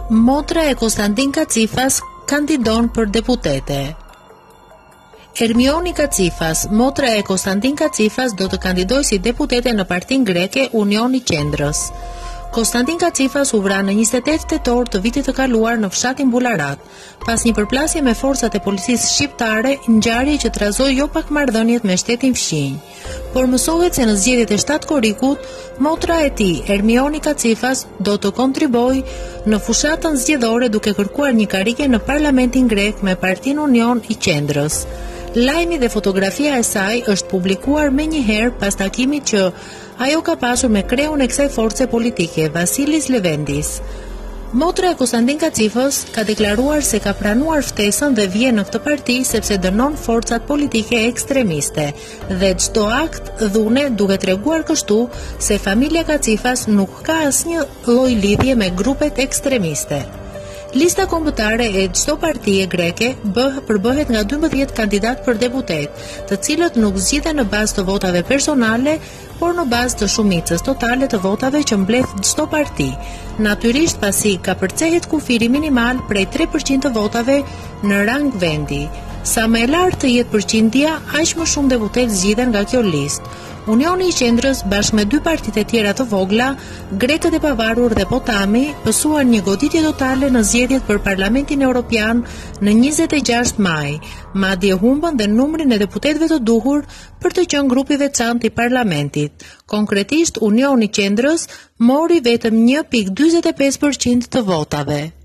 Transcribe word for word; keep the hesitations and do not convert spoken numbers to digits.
Motra e Konstantin Kacifas kandidon për deputete. Ermioni Kacifas, motra e Konstantin Kacifas do të kandidojë si deputete në Partinë Greke Unioni i Qendrës. Konstantin Kacifas u vra në njëzet e tetë tetor të vitit të kaluar në fshatin Bularat, pas një përplasje me forcat e policisë shqiptare, ngjarje që trazoi jo pak marrëdhëniet me shtetin fqinj. Por mësohet se në zgjedhjet e shtatë korrikut, motra e tij, Ermioni Kacifas, do të kontribojë në fushatën zgjedhore duke kërkuar një karige në Parlamentin grek me Partinë Union i Qendrës. Lajmi dhe fotografia e saj është publikuar me një herë pas takimit që ajo ka pasur me kreun e kësaj force politike, Vasilis Levendis. Motra e Konstantin Kacifas ka deklaruar se ka pranuar ftesën dhe vjen në këtë parti sepse dënon forcat politike ekstremiste dhe çdo akt dhune duke treguar kështu se familja Kacifas nuk ka asnjë lloj lidhje me grupet ekstremiste. Lista kombëtare e çdo partie greke bëh përbëhet nga dymbëdhjetë kandidat për deputet, të cilët nuk zgjidhen në bazë të votave personale, por në bazë të shumicës totale të votave që mbledh çdo parti. Natyrisht pasi ka përcehet kufiri minimal prej tre përqind të votave në rang vendi. Sa më e lartë të jetë përqindja, aq më shumë deputet zgjidhen nga kjo listë. Unioni i Qendrës bashkë me dy partitë e tjera të vogla, Grekët e Pavarur dhe Potami, pësuan një goditje totale në zgjedhjet për Parlamentin Evropian në njëzet e gjashtë maj, madje humbën dhe numrin e deputetëve të duhur për të qenë grupi veçantë i parlamentit. Konkretisht, Unioni i Qendrës mori vetëm një pikë dyzet e pesë përqind të votave.